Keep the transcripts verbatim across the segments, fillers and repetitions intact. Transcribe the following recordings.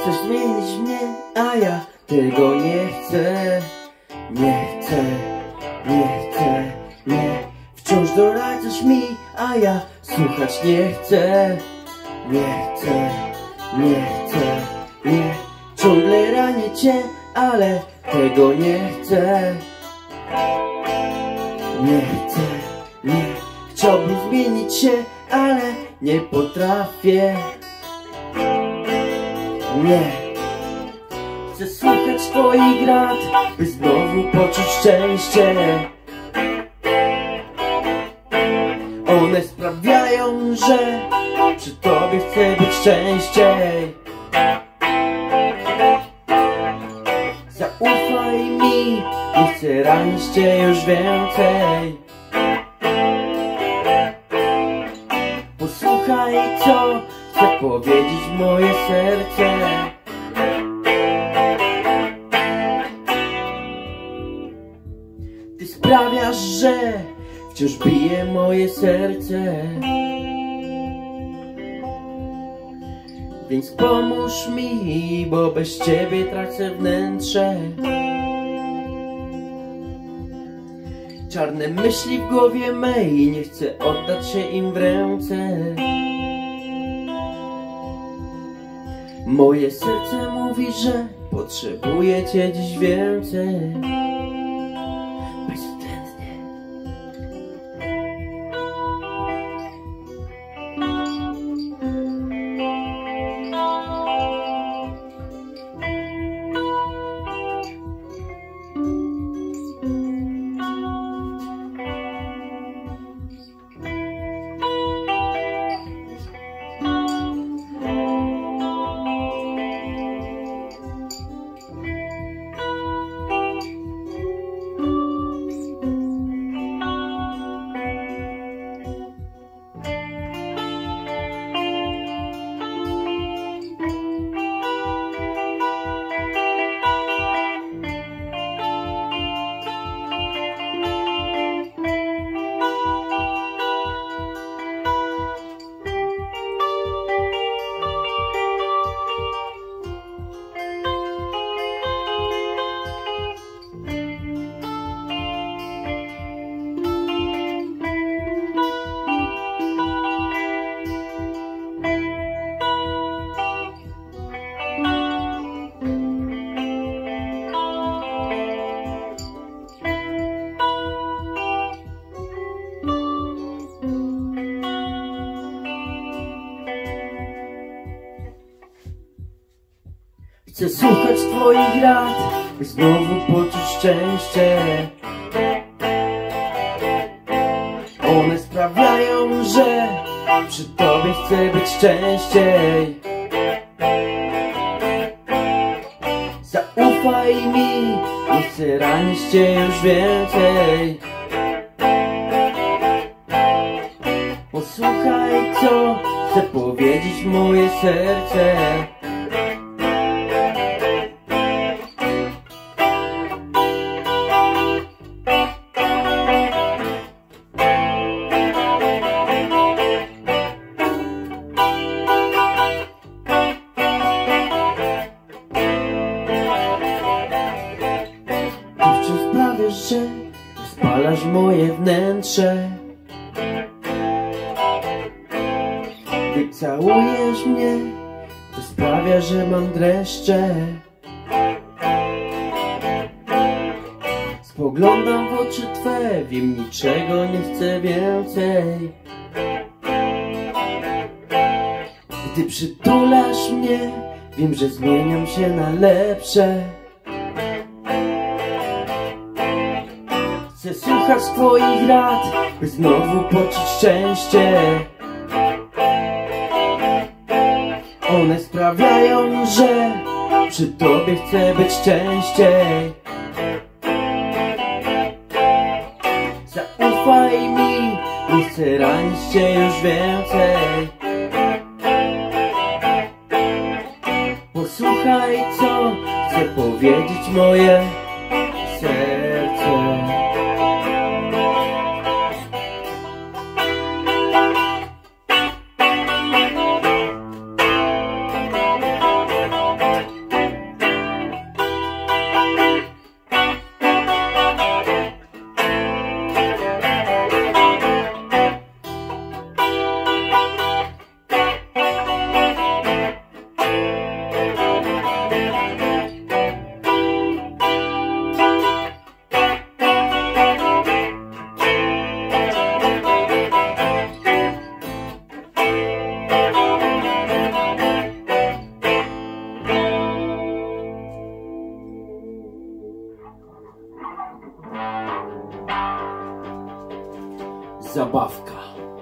Chcesz zmienić mnie, a ja tego nie chcę. Nie chcę, nie chcę, nie. Wciąż doradzasz mi, a ja słuchać nie chcę. Nie chcę, nie chcę, nie. Ciągle ranię cię, ale tego nie chcę. Nie chcę, nie. Chciałbym zmienić się, ale nie potrafię. Nie. Chcę słuchać twoich rad, by znowu poczuć szczęście. One sprawiają, że przy tobie chcę być częściej. Zaufaj mi, nie chcę ranić cię już więcej. Posłuchaj, co chcę powiedzieć moje serce. Ty sprawiasz, że wciąż bije moje serce. Więc pomóż mi, bo bez ciebie tracę wnętrze. Czarne myśli w głowie mej, nie chcę oddać się im w ręce. Moje serce mówi, że potrzebuje cię dziś więcej. Bezwzględnie. Chcę słuchać twoich rad, by znowu poczuć szczęście. One sprawiają, że przy tobie chcę być częściej. Zaufaj mi, nie chcę ranić cię już więcej. Posłuchaj, co chcę powiedzieć moje serce. Że spalasz moje wnętrze. Gdy całujesz mnie, to sprawia, że mam dreszcze. Spoglądam w oczy twe, wiem, niczego nie chcę więcej. Gdy przytulasz mnie, wiem, że zmieniam się na lepsze. Chcę słuchać twoich rad, by znowu poczuć szczęście. One sprawiają, że przy tobie chcę być częściej. Zaufaj mi, nie chcę ranić cię już więcej. Posłuchaj, co chcę powiedzieć moje serce. zabawka.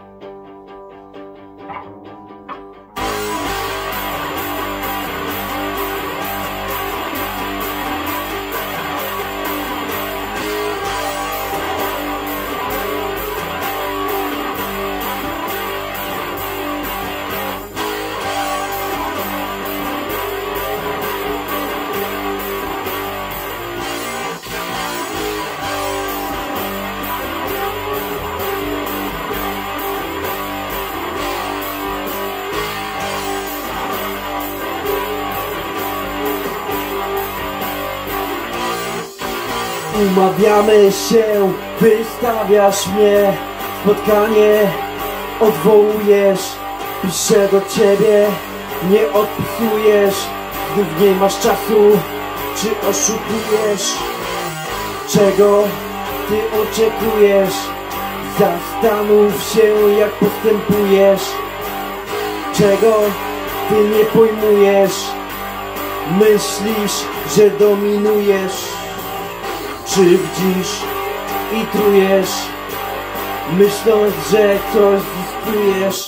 Umawiamy się, wystawiasz mnie, spotkanie odwołujesz, piszę do ciebie, nie odpisujesz, znów nie masz czasu, czy oszukujesz? Czego ty oczekujesz? Zastanów się, jak postępujesz. Czego ty nie pojmujesz? Myślisz, że dominujesz, krzywdzisz i trujesz, myśląc, że coś zyskujesz.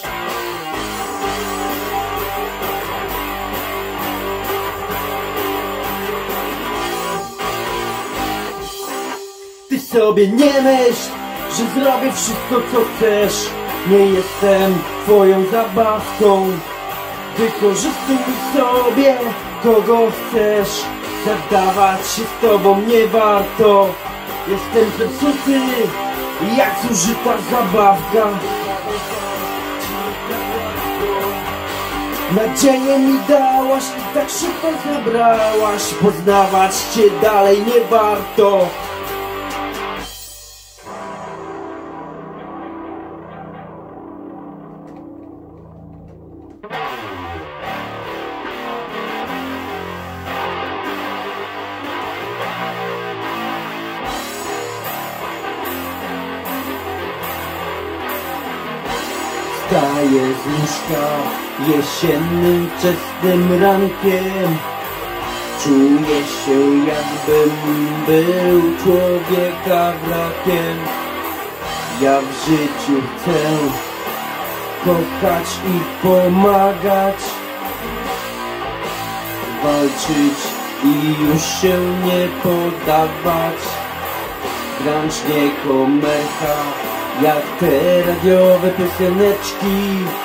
Ty sobie nie myśl, że zrobię wszystko, co chcesz. Nie jestem twoją zabawką. Wykorzystuj sobie, kogo chcesz. Zadawać się z tobą nie warto. Jestem zepsuty, jak zużyta zabawka. Nadzieję mi dałaś i tak szybko zabrałaś. Poznawać cię dalej nie warto. Wstaję z łóżka jesiennym, wczesnym rankiem. Czuję się, jakbym był człowieka wrakiem. Ja w życiu chcę kochać i pomagać, walczyć i już się nie poddawać. Grać nie komecha, jak te radiowe pioseneczki,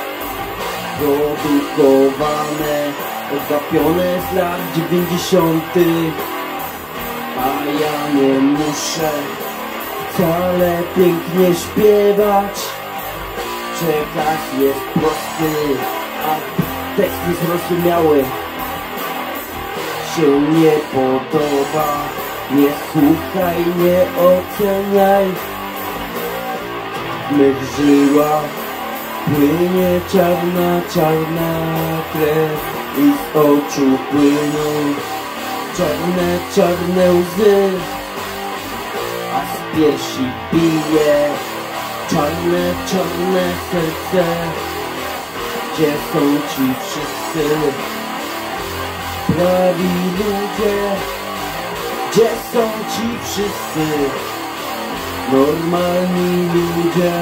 produkowane, odgapione z lat dziewięćdziesiątych. A ja nie muszę wcale pięknie śpiewać. Przekaz jest prosty, a tekst niezrozumiały. Się nie podoba, nie słuchaj, nie oceniaj. W mych żyłach płynie czarna, czarna krew i z oczu płyną czarne, czarne łzy, a z piersi bije czarne, czarne serce. Gdzie są ci wszyscy prawi ludzie? Gdzie są ci wszyscy normalni ludzie?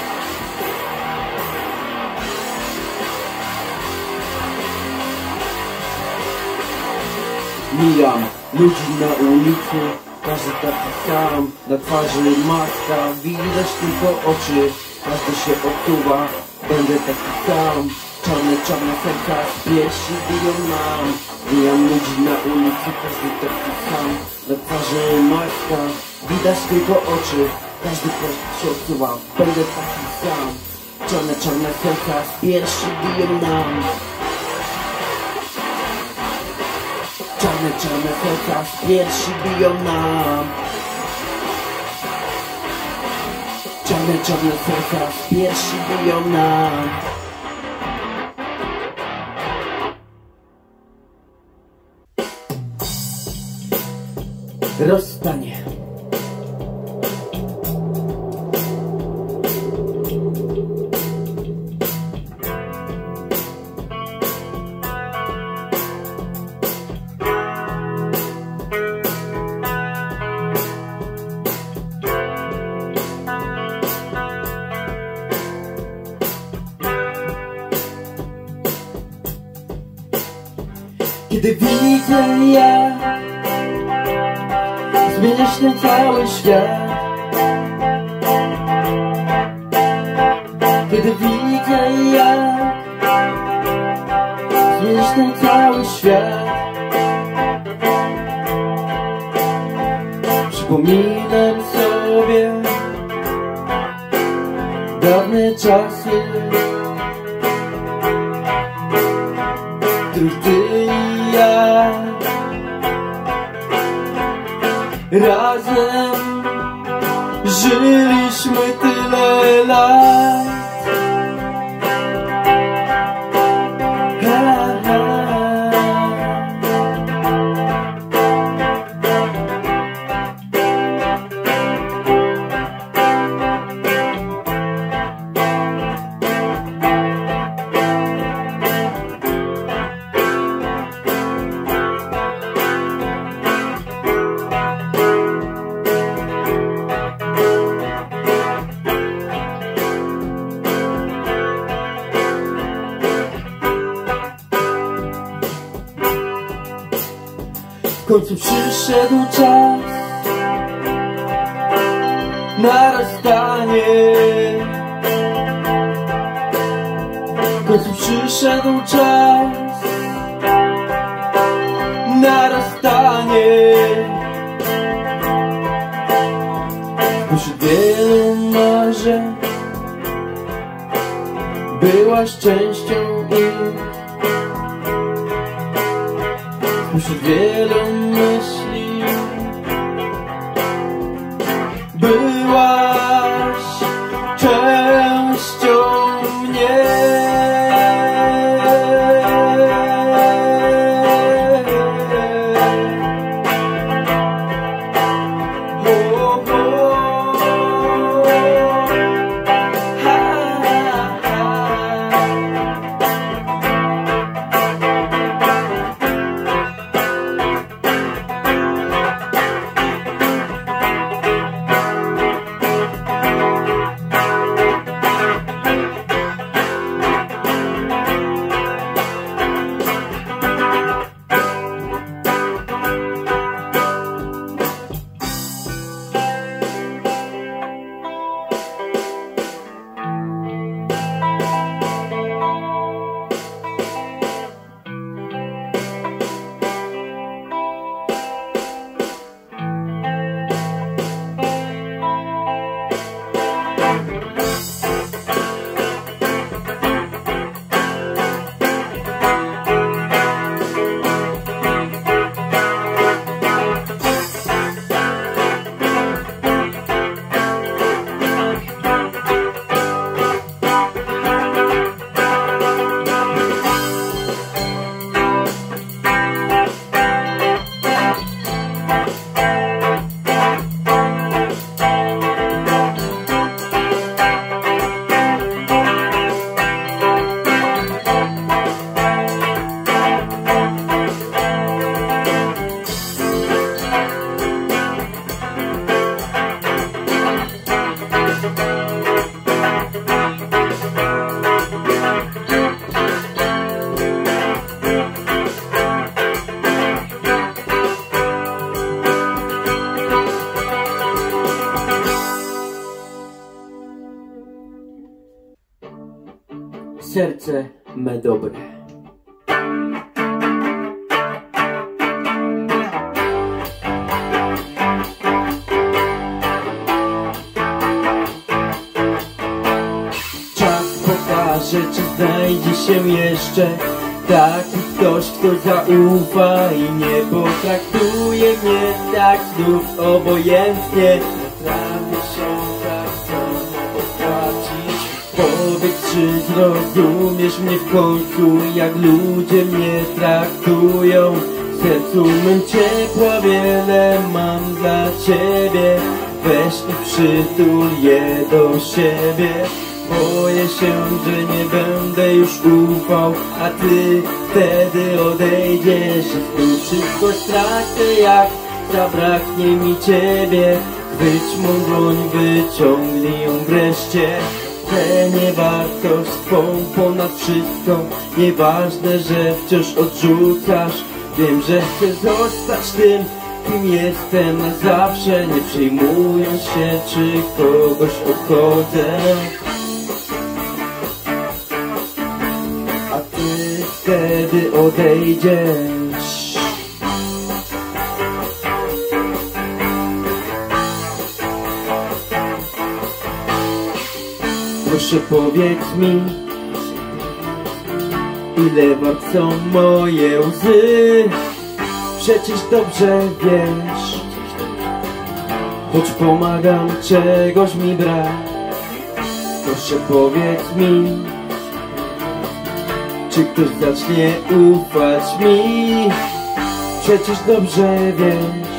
Mijam ludzi na ulicy, każdy taki sam, na twarzy maska, widać tylko oczy, każdy się odczuwa, będę taki sam. Czarne, czarne serca z piersi biją nam. Mijam ludzi na ulicy, każdy taki sam, na twarzy maska, widać tylko oczy, każdy się odczuwa, będę taki sam. Czarne, czarne serca z piersi biją nam. Czarne, czarne serca z piersi biją nam. Czarne, czarne serca z piersi biją nam. Rozstanie. Kiedy widzę jak zmieniasz ten cały świat, kiedy widzę jak zmieniasz ten cały świat, przypominam sobie dawne czasy, w których ty i ja razem żyliśmy tyle lat. Ha, ha. W końcu przyszedł czas na rozstanie. W końcu przyszedł czas na rozstanie. Pośród wielu marzeń byłaś częścią ich. Pośród wielu myśli byłaś częścią mnie. Oh, oh, ha, ha. Serce me dobre. Czas pokaże, czy znajdzie się jeszcze taki ktoś, kto zaufa i nie potraktuje mnie tak znów obojętnie. Naprawdę się tak samo potracić. Powiedz, czy zrozumiesz mnie w końcu, jak ludzie mnie traktują. W sercu mym ciepła wiele mam dla ciebie. Weź i przytul je do siebie. Boję się, że nie będę już ufał, a ty wtedy odejdziesz. I tu wszystko stracę, jak zabraknie mi ciebie. Chwyć mą dłoń, wyciągnij ją wreszcie. Chcę niewartość twą ponad wszystko. Nieważne, że wciąż odrzucasz Wiem, że chcę zostać tym, kim jestem na zawsze, nie przejmując się, czy kogoś obchodzę. A ty wtedy odejdziesz. Proszę powiedz mi, ile wart są moje łzy? Przecież dobrze wiesz, choć pomagam, czegoś mi brak. Proszę powiedz mi, czy ktoś zacznie ufać mi? Przecież dobrze wiesz,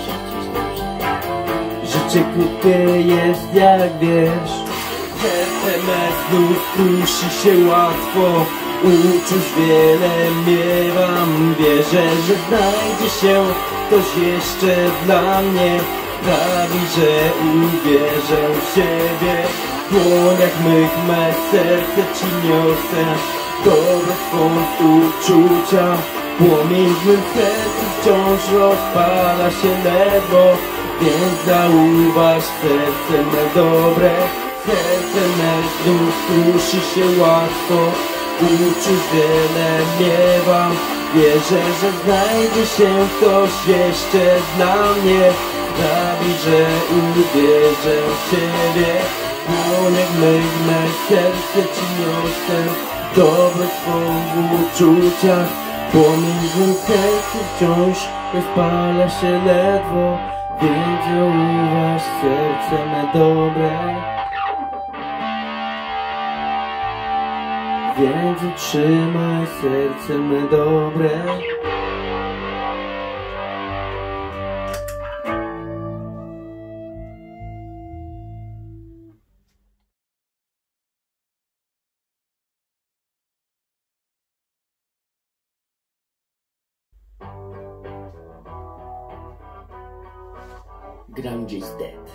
życie krótkie jest, jak wiesz. Serce me znów kruszy się łatwo, uczuć wiele miewam. Wierzę, że znajdzie się ktoś jeszcze dla mnie. Prawi, że uwierzę w siebie. W dłoniach mych me serce ci niosę, dobre swą uczucia. Płomień w mym sercu wciąż rozpala się ledwo, więc zauważ serce me dobre. Serce me znów kruszy się łatwo, uczuć wiele miewam. Wierzę, że znajdzie się ktoś jeszcze dla mnie. Sprawi, że uwierzę w siebie. W dłoniach mych me serce ci niosę, dobre swą uczuciach. Płomień w mym sercu wciąż rozpala się ledwo, więc zauważ serce me dobre. Więc utrzymaj serce me dobre. Grunge is dead.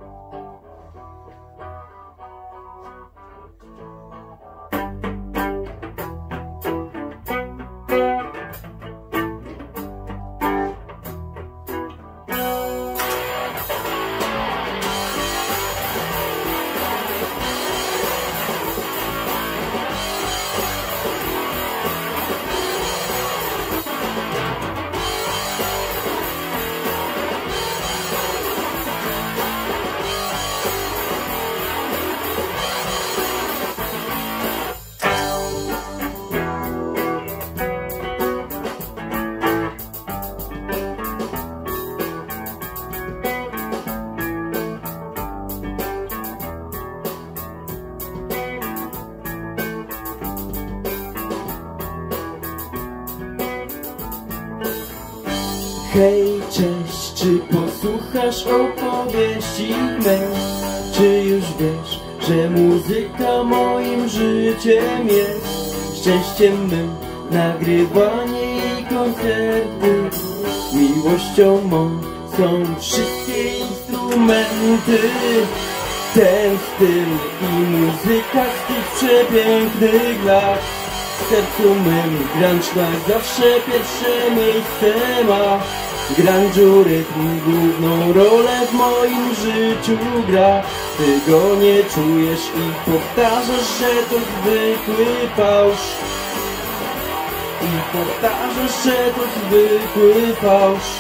Hej, cześć, czy posłuchasz opowieści mej? Czy już wiesz, że muzyka moim życiem jest? Szczęściem mym nagrywanie i koncerty, miłością mą są wszystkie instrumenty. Ten styl i muzyka z tych przepięknych lat. W sercu mym grunge na zawsze pierwsze miejsce ma. Grunge'u rytm główną rolę w moim życiu gra. Ty go nie czujesz i powtarzasz, że to zwykły fałsz. I powtarzasz, że to zwykły fałsz.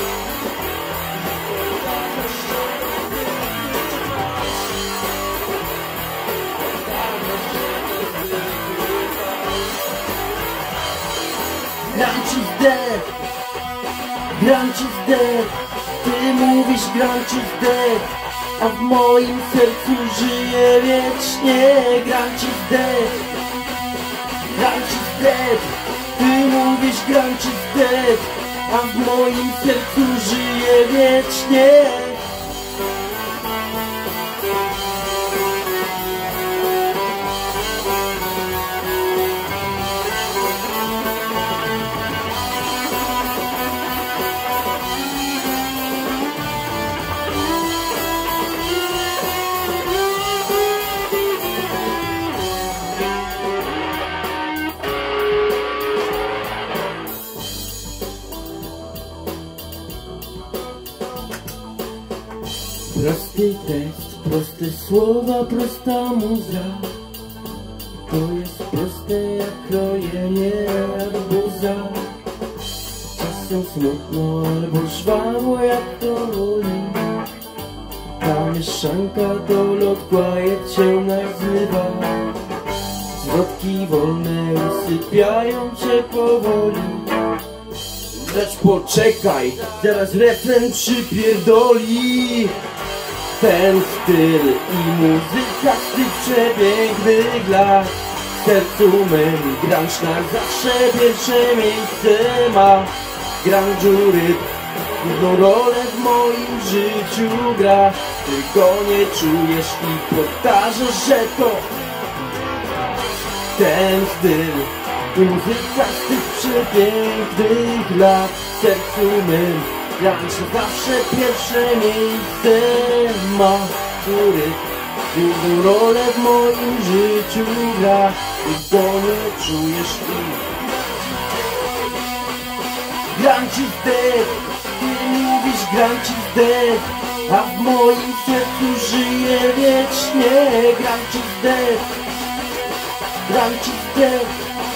Grunge is dead, grunge is dead. Ty mówisz grunge is dead, a w moim sercu żyje wiecznie. Grunge is dead, grunge is dead. Ty mówisz grunge is dead, a w moim sercu żyje wiecznie. Tekst, proste słowa, prosta muza. To jest proste jak krojenie arbuza. Czasem smutno albo żwawo jak to woli. Ta mieszanka to Lord Quiet się nazywa. Zwrotki wolne usypiają cię powoli. Lecz poczekaj, zaraz refren przypierdoli. Ten styl i muzyka z tych przepięknych lat. W sercu mym grunge na zawsze pierwsze miejsce ma. Grunge'u ryb główną rolę w moim życiu gra. Ty go nie czujesz i powtarzasz, że to ten styl i muzyka z tych przepięknych lat. W sercu mym grunge zawsze pierwsze miejsce ma. Który główną rolę w moim życiu gra. Ty go nie czujesz i grunge is dead. Ty mówisz grunge is dead, a w moim sercu żyje wiecznie. Grunge is dead. Grunge is dead.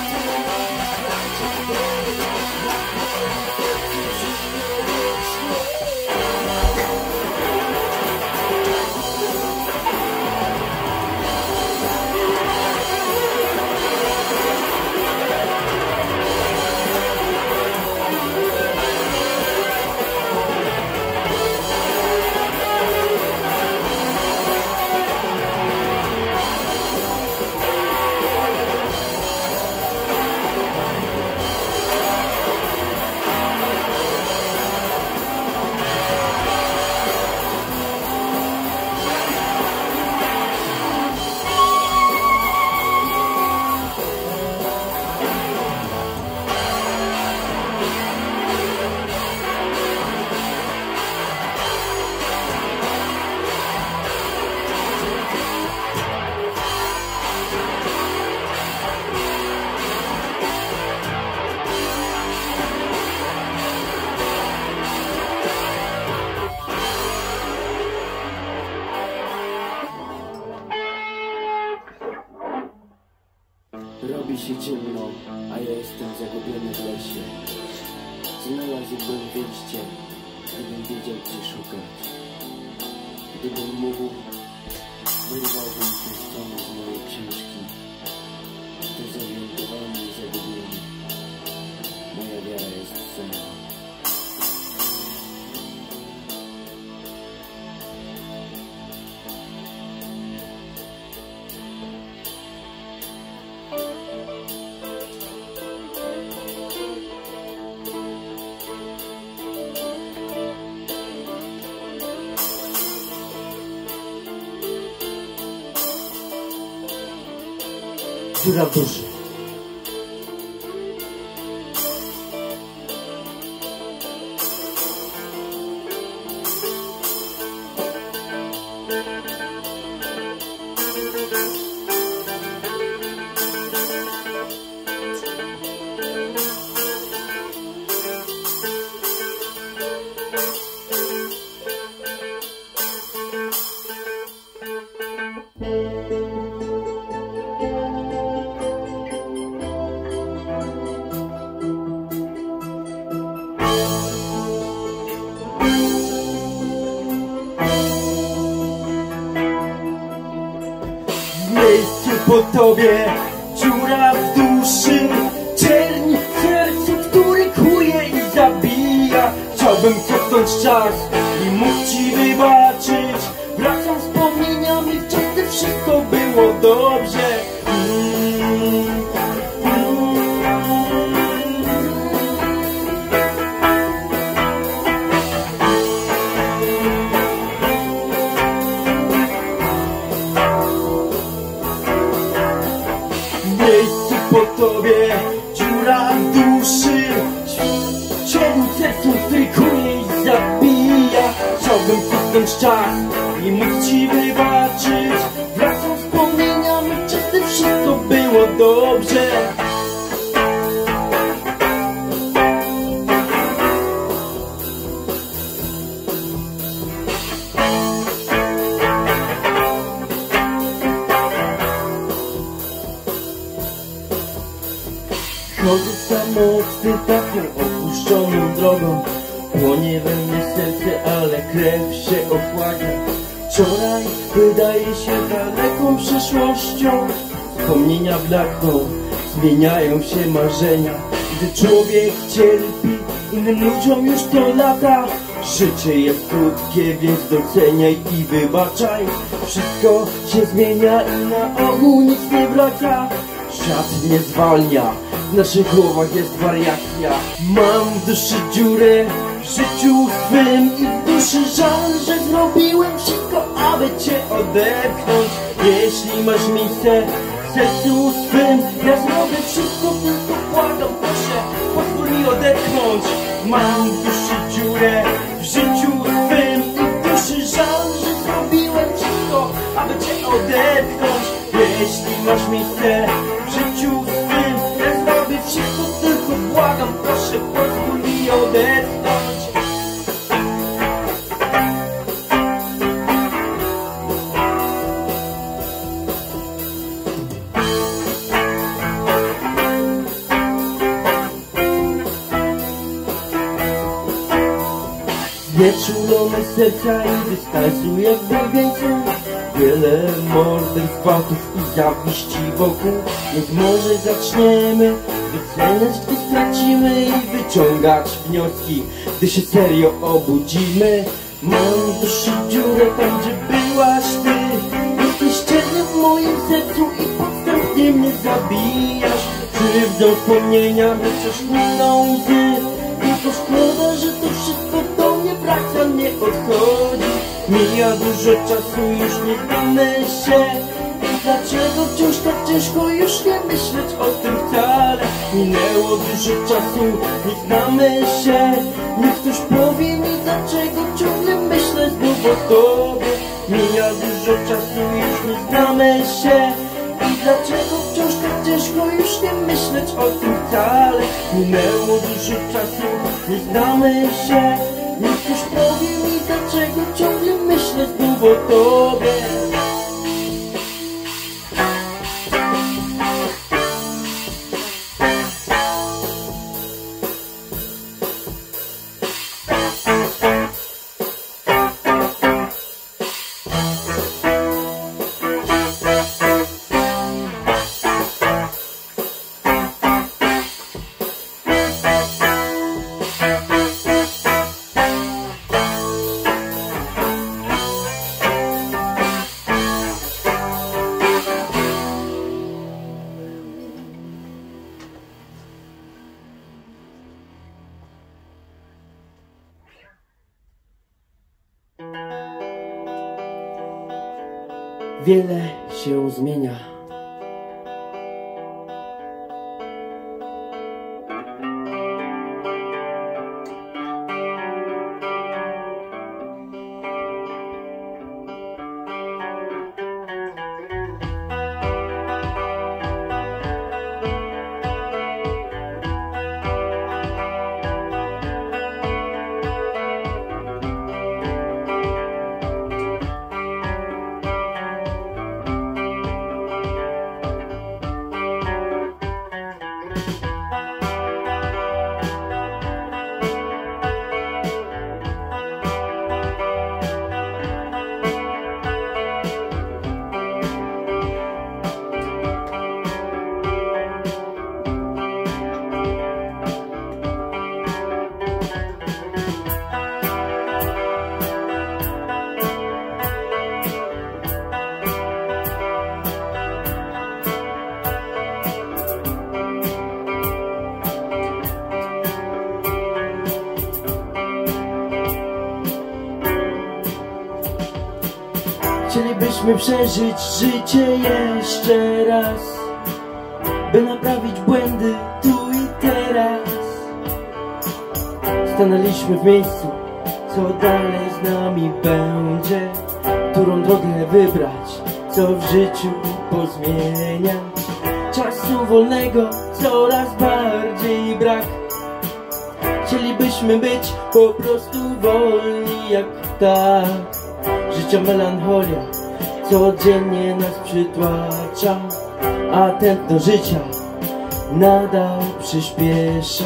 Robi się ciemno, a ja jestem zagubiony w lesie. Znalazłbym wyjście, gdybym wiedział, gdzie szukać. Gdybym mógł, wyrwałbym tę stronę z mojej książki. Dezorientowany i zagubiony, moja wiara jest senna. Dziura w duszy. Po tobie dziura w duszy, czerń w sercu, który kłuje i zabija. Chciałbym cofnąć czas i móc ci wybaczyć. Wracam wspomnieniami w czas, gdy wszystko było dobrze. mm, mm. Po tobie dziura w duszy, cień w sercu, który kłuje i zabija. Chciałbym cofnąć czas i móc ci wybaczyć. Wracam wspomnieniami, czasem wszystko było dobrze. Chodzę samotny taką opuszczoną drogą. Płonie we mnie serce, ale krew się ochładzia. Wczoraj wydaje się daleką przyszłością. Wspomnienia blakną, zmieniają się marzenia. Gdy człowiek cierpi, innym ludziom już to lata. Życie jest krótkie, więc doceniaj i wybaczaj. Wszystko się zmienia i na ogół nic nie wraca. Świat nie zwalnia, w naszych głowach jest wariacja. Mam w duszy dziurę, w życiu swym i w duszy żal, że zrobiłem wszystko, aby cię odepchnąć. Jeśli masz miejsce w sercu swym, ja zrobię wszystko, tylko błagam, proszę, pozwól mi odetchnąć. Mam w duszy dziurę, w życiu swym i w duszy żal, że zrobiłem wszystko, aby cię odepchnąć. Jeśli masz miejsce w życiu swym, ja zrobię wszystko, tylko błagam, proszę, pozwól mi odetchnąć. Znieczulone serca i dystansu jakby więcej. Wiele morderstw, gwałtów i zawiści wokół. Więc może zaczniemy wyceniać, gdy stracimy, i wyciągać wnioski, gdy się serio obudzimy. Mam w duszy dziurę tam, gdzie byłaś ty. Jesteś cieniem w moim sercu i podstępnie mnie zabijasz. Krzywdą wspomnienia chociaż miną łzy. Tylko szkoda, że to wszystko do mnie wraca, nie odchodzi. Mija dużo czasu, już nie znamy się. I dlaczego wciąż tak ciężko już nie myśleć o tym wcale? Minęło dużo czasu, nie znamy się. Niech ktoś powie mi, dlaczego ciągle myślę znów o tobie. Mija dużo czasu, już nie znamy się. I dlaczego wciąż tak ciężko już nie myśleć o tym wcale? Minęło dużo czasu, nie znamy się. Niech ktoś powie mi, dlaczego ciągle myślę znów o tobie. Wiele się zmienia. Chcielibyśmy przeżyć życie jeszcze raz, by naprawić błędy tu i teraz. Stanęliśmy w miejscu, co dalej z nami będzie, którą drogę wybrać, co w życiu pozmieniać. Czasu wolnego coraz bardziej brak. Chcielibyśmy być po prostu wolni jak ptak. Życia melancholia codziennie nas przytłacza, a tętno życia nadal przyspiesza.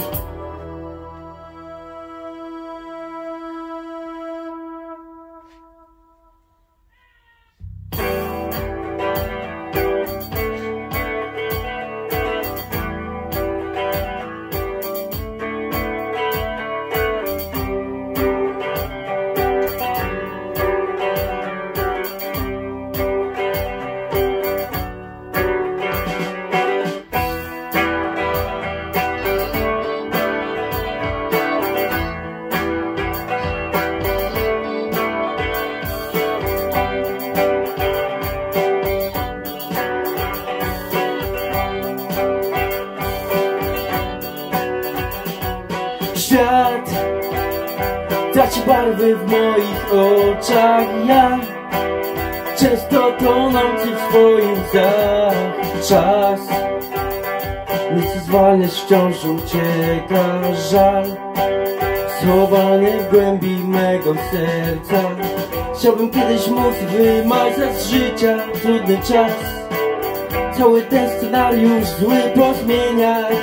Świat traci barwy w moich oczach. Ja często tonący w swoim zach. Czas nic zwalniać wciąż ucieka. Żal schowany w głębi mego serca. Chciałbym kiedyś móc wymazać z życia trudny czas. Cały ten scenariusz zły pozmieniać.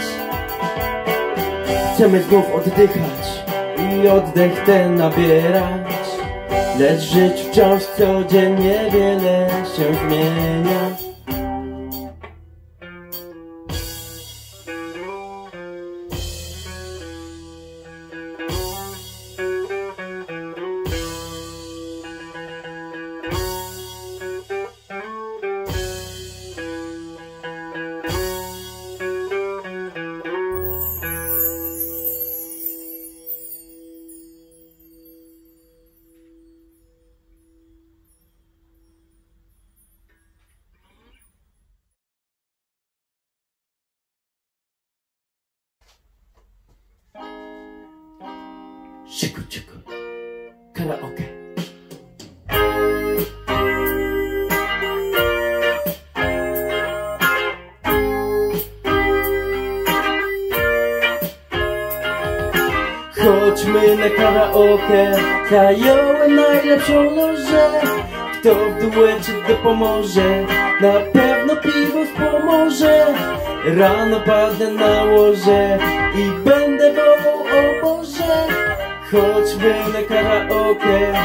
Chcemy znów oddychać i oddech ten nabierać. Lecz w życiu wciąż codziennie wiele się zmienia. Cicho, cicho, karaoke. Chodźmy na karaoke, zająłem najlepszą lożę. Kto w duecie dopomoże, na pewno piwo wspomoże. Rano padnę na łoże i będę wołał o Boże. Chodźmy na karaoke.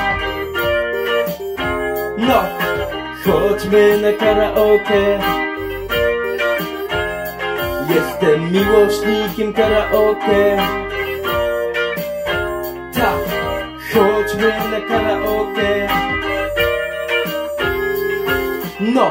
No, chodźmy na karaoke. Jestem miłośnikiem karaoke. Tak, chodźmy na karaoke. No.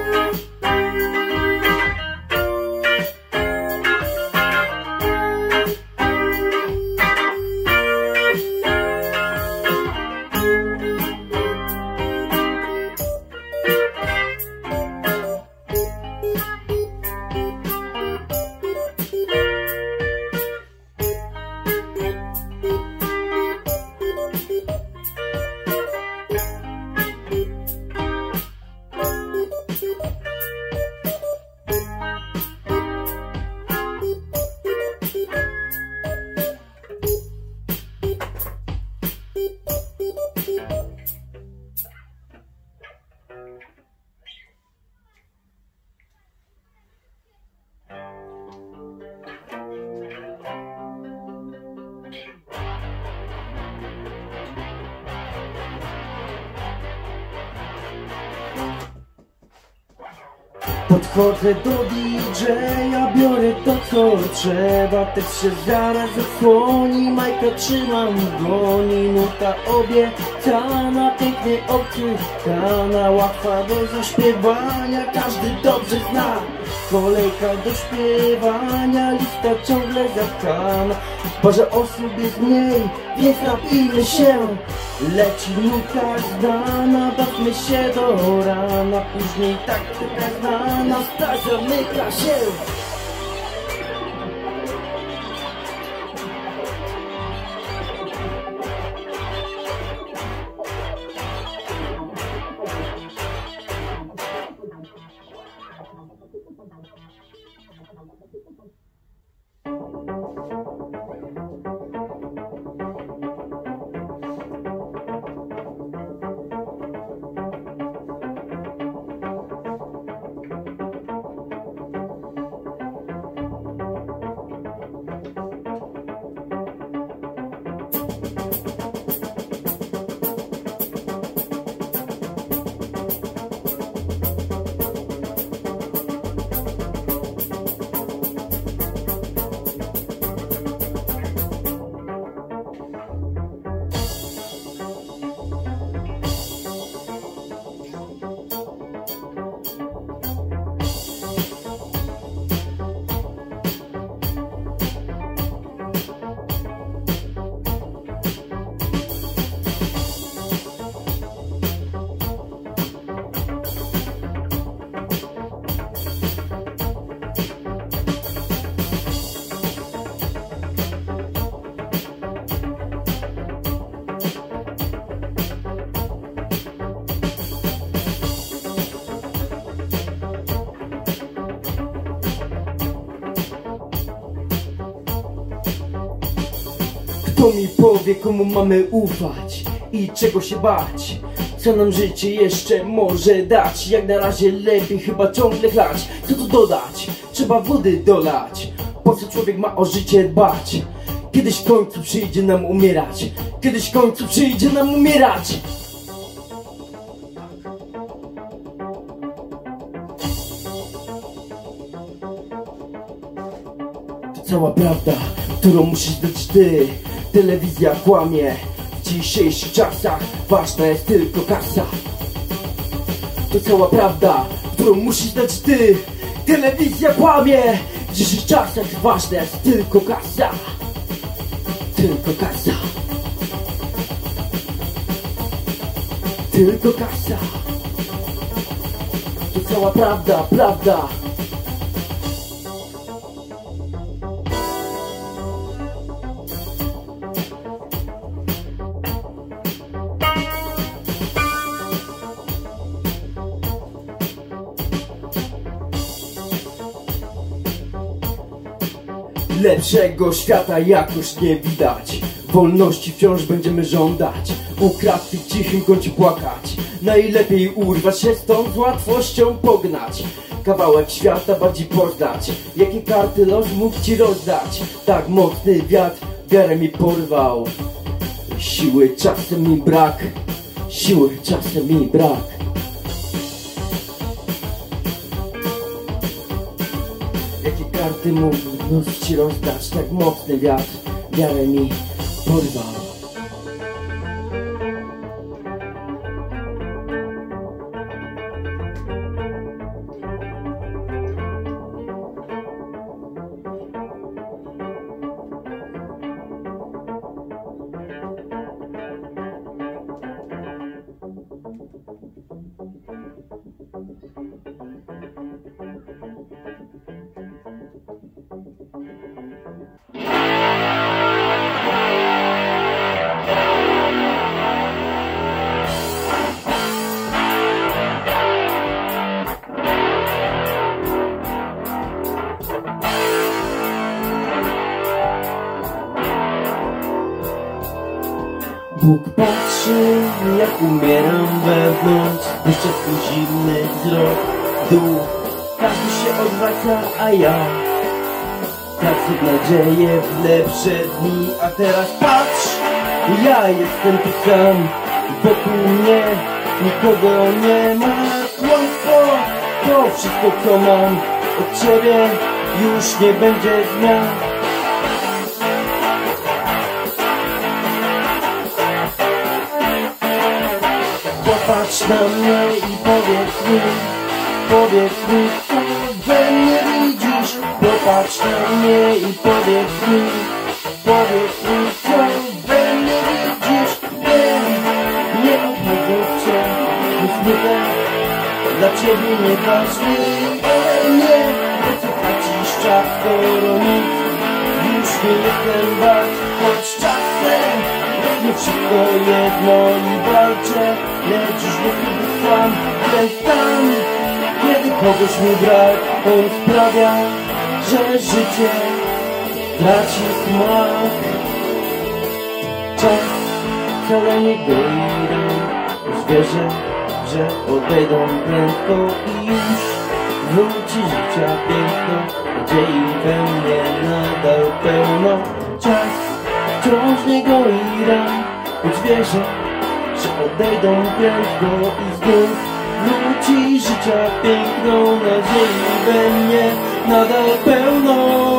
Podchodzę do didżeja, biorę to co trzeba. Tekst się zaraz odsłoni, majka trzymam w dłoni. Nuta obiecana, pięknie odczytana, łatwa do zaśpiewania, każdy dobrze zna. Kolejka do śpiewania, lista ciągle zatkana. Parze osób jest mniej, więc napijmy się. Leci nuta znana, bawmy się do rana. Później taktyka znana, stać zamyka się. Kto mi powie, komu mamy ufać i czego się bać? Co nam życie jeszcze może dać? Jak na razie lepiej chyba ciągle chlać. Co tu dodać? Trzeba wody dolać. Po co człowiek ma o życie dbać? Kiedyś w końcu przyjdzie nam umierać. Kiedyś w końcu przyjdzie nam umierać. To cała prawda, którą musisz dać ty. Telewizja kłamie. W dzisiejszych czasach ważna jest tylko kasa. To cała prawda, którą musisz dać ty. Telewizja kłamie. W dzisiejszych czasach ważna jest tylko kasa. Tylko kasa. Tylko kasa. To cała prawda, prawda. Lepszego świata jakoś nie widać. Wolności wciąż będziemy żądać. Ukradki w cichym kącie płakać. Najlepiej urwać się stąd, z łatwością pognać. Kawałek świata bardziej poznać. Jakie karty los mógł ci rozdać? Tak mocny wiatr wiarę mi porwał. Siły czasem mi brak. Siły czasem mi brak. Jakie karty mógł los ci rozdać? Tak mocny wiatr wiarę mi porwał. Bóg patrzy, jak umieram wewnątrz. Jeszcze twój zimny wzrok dół. Każdy się odwraca, a ja tracę nadzieję w lepsze dni. A teraz patrz, ja jestem tu sam. Wokół mnie nikogo nie ma. Kłamstwo to wszystko, co mam. Od ciebie już nie będzie zmian. Popatrz na mnie i powiedz mi, powiedz mi, co we mnie widzisz. Popatrz na mnie i powiedz mi, powiedz mi, co we mnie widzisz. Wiem, nie obchodzą cię, nic nie wiem, dla ciebie nieważny. Nie, po co tracisz czas, skoro nic już nie jestem wart. Choć czasem nie wszystko jedno i walczę, lecz już nie kiedy sam jest tam. Kiedy kogoś mi brak, on sprawia, że życie traci smak. Czas wcale nie goi ran. Już wierzę, że odejdą prędko i już wróci życia piękno. Nadziei we mnie nadal pełno. Czas wciąż nie goi ran. Choć wierzę, że odejdą prędko i znów wróci życia piękno. Nadziei we mnie nadal pełno.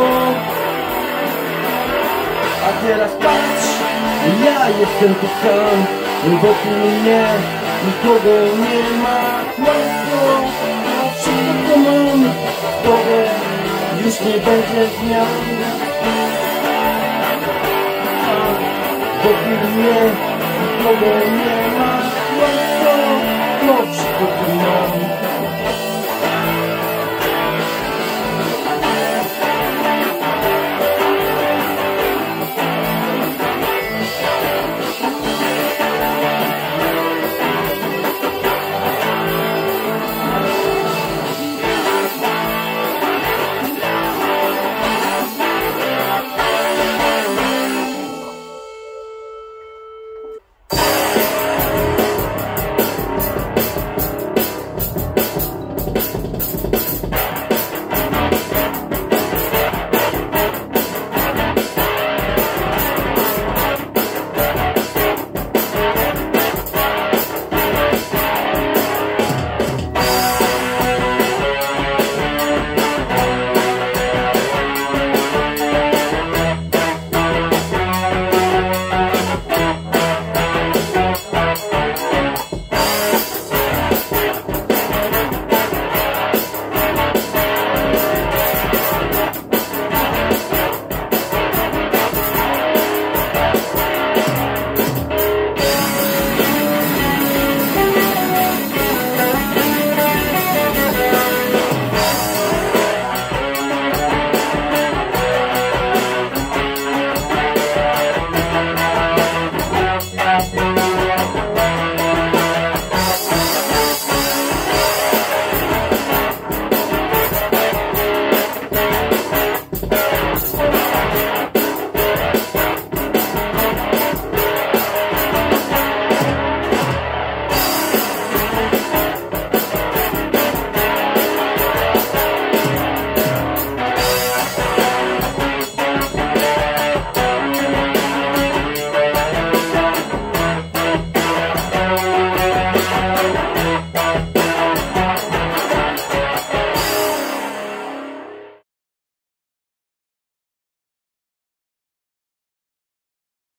A teraz patrz, ja jestem tu sam. Wokół mnie nikogo nie ma. Łatwo, a wszystko mam. Tobie już nie będzie zmian. Wokół mnie nikogo nie ma.